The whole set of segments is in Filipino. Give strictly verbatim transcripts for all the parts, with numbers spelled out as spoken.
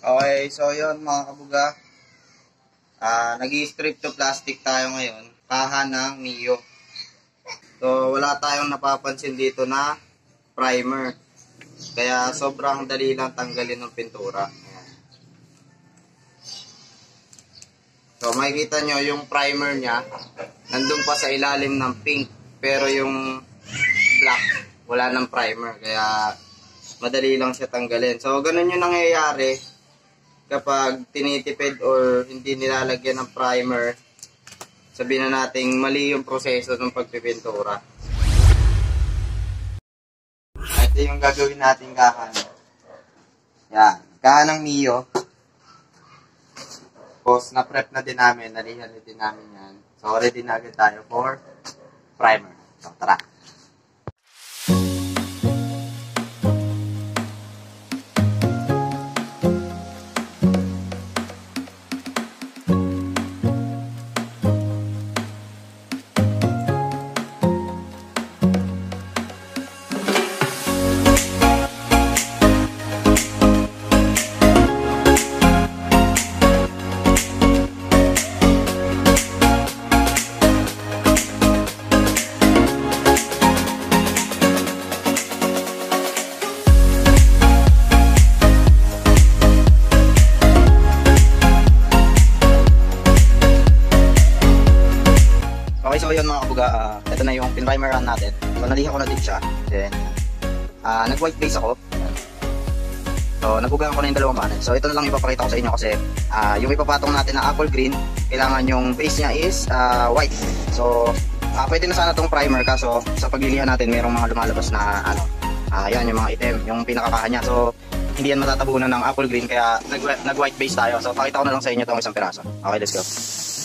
Okay, so yun mga kabuga. Uh, Nag-i-strip to plastic tayo ngayon. Kaha ng Mio. So wala tayong napapansin dito na primer. Kaya sobrang dali lang tanggalin ng pintura. Ayan. So makikita nyo yung primer nya. Nandun pa sa ilalim ng pink. Pero yung black, wala ng primer. Kaya madali lang siya tanggalin. So ganun yung nangyayari kapag tinitipid or hindi nilalagyan ng primer. Sabihin na natin mali yung proseso ng pagpipintura. Ito yung gagawin natin kahan. Yan, kahan ng Mio. Tapos na prep na din namin, nalihan din namin yan. So ready na agad tayo for primer. So tara. Okay, so yun mga kabuga, uh, ito na yung pin-primer run natin. So nalihan ko na din siya. Then, uh, nag-white base ako. So nagbugaan ko na yung dalawang panel. So ito na lang ipapakita ko sa inyo kasi uh, yung ipapatong natin na apple green, kailangan yung base niya is uh, white. So uh, pwede na sana itong primer kaso sa paglilihan natin mayroong mga lumalabas na ano, uh, yan yung mga item, yung pinakakahan niya. So hindi yan matatabunan ng apple green kaya nag-white base tayo. So pakita ko na lang sa inyo itong isang piraso. Okay, let's go.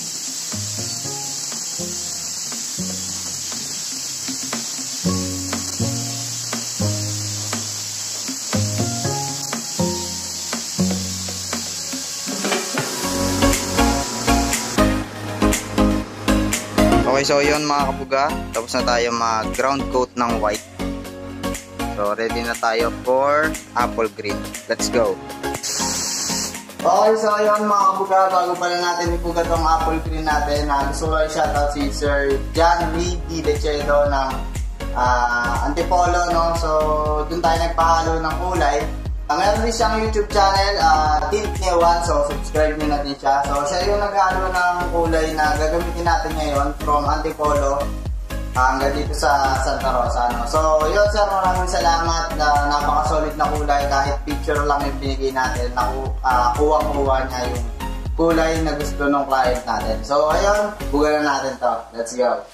Okay, so yun mga kabuga, tapos na tayo mag ground coat ng white. So ready na tayo for apple green. Let's go. Okay, so yun mga kabuga, bago pala natin ipuga tong apple green natin, uh, gusto ko shoutout si Sir John Lee D. Lechedo ng uh, Antipolo, no? So dun tayo nagpahalo ng kulay. Uh, meron din siyang YouTube channel, uh, Tint Newan, so subscribe nyo natin siya. So siya yung naghalo ng kulay na gagamitin natin ngayon from Antipolo uh, hanggang dito sa Santa Rosa. No? So yun sir, maraming salamat, na napaka-solid na kulay, kahit picture lang yung binigay natin, naku, uh, kuwang-kuwa niya yung kulay na gusto ng client natin. So ayun, buga na natin to. Let's go!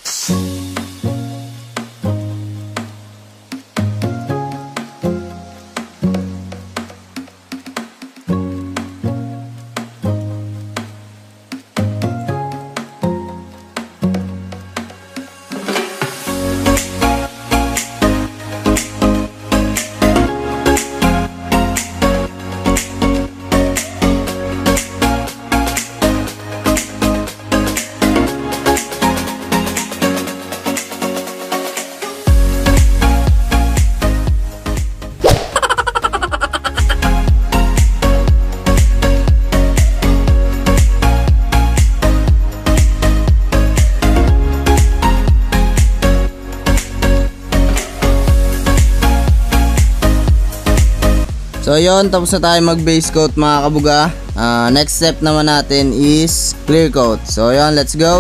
So yun, tapos na tayo mag base coat mga kabuga. uh, Next step naman natin is clear coat. So yun, let's go.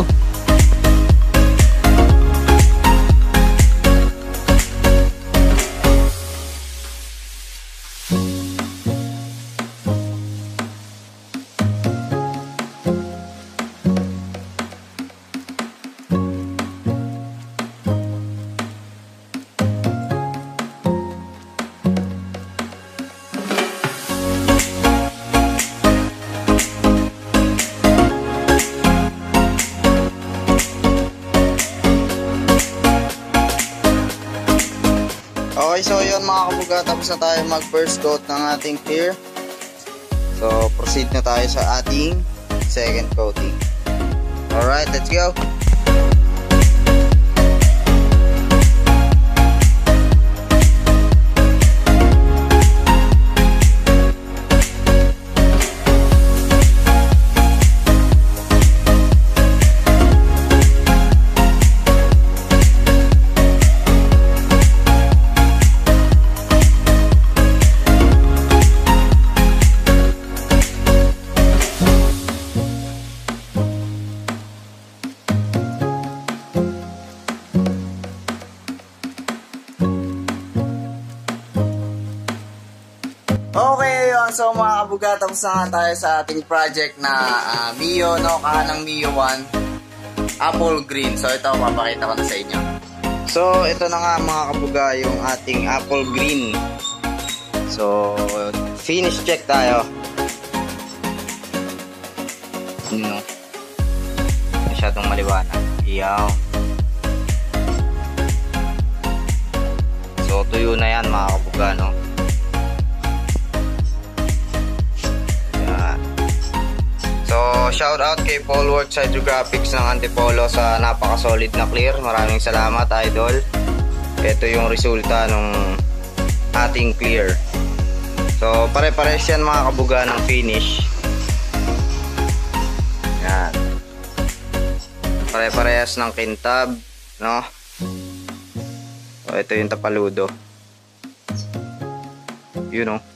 Okay, so yun mga kabuga, tapos na tayo mag first coat ng ating clear. So proceed na tayo sa ating second coating. Alright, let's go. so mga kabuga, tapos na nga tayo sa ating project na uh, Mio, no? Kahanang Mio one Apple Green. So ito, papakita ko na sa inyo. So ito na nga mga kabuga, yung ating Apple Green. So finish check tayo. No? Masyadong maliwanag. Iyaw. So tuyo na yan mga kabuga, no? So, shout out kay Polworks Hydrographics ng Antipolo sa napaka-solid na clear. Maraming salamat, idol. Ito yung resulta ng ating clear. So, pare-pares yan mga kabuga ng finish. Yan. Pare-parehas ng kintab, no? So, ito yung tapaludo. You know.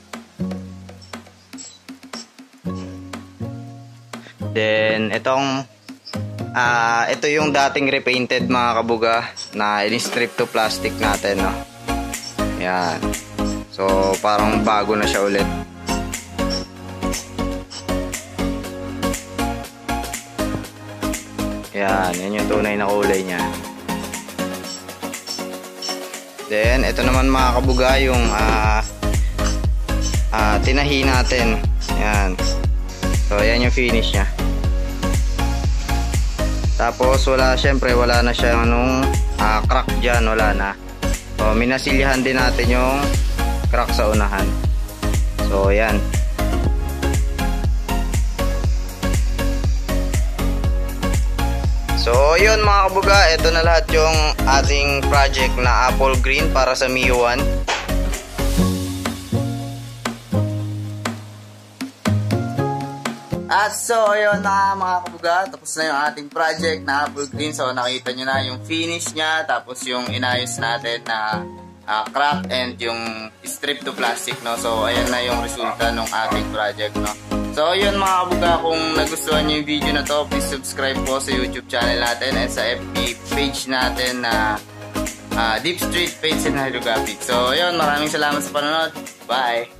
Then, itong uh, ito yung dating repainted mga kabuga na in-strip to plastic natin, no? Yan. So, parang bago na siya ulit. Yan. Yan yung tunay na kulay niya. Then, ito naman mga kabuga yung uh, uh, tinahi natin. Yan. So, yan yung finish niya. Tapos, wala, syempre, wala na siya nung uh, crack dyan. Wala na. So, minasilyahan din natin yung crack sa unahan. So, yan. So, yun mga kabuga. Ito na lahat yung ating project na Apple Green para sa Mio one. At so, ayun na mga kabuga, tapos na yung ating project na Apple Green. So, nakita nyo na yung finish niya, tapos yung inayos natin na uh, crack and yung strip to plastic, no? So, ayan na yung resulta ng ating project, no? So, ayun mga kabuga, kung nagustuhan nyo yung video na to, please subscribe po sa YouTube channel natin and sa F B page natin na uh, Deep Street Paints and Hydrographics. So, ayun, maraming salamat sa panonood. Bye!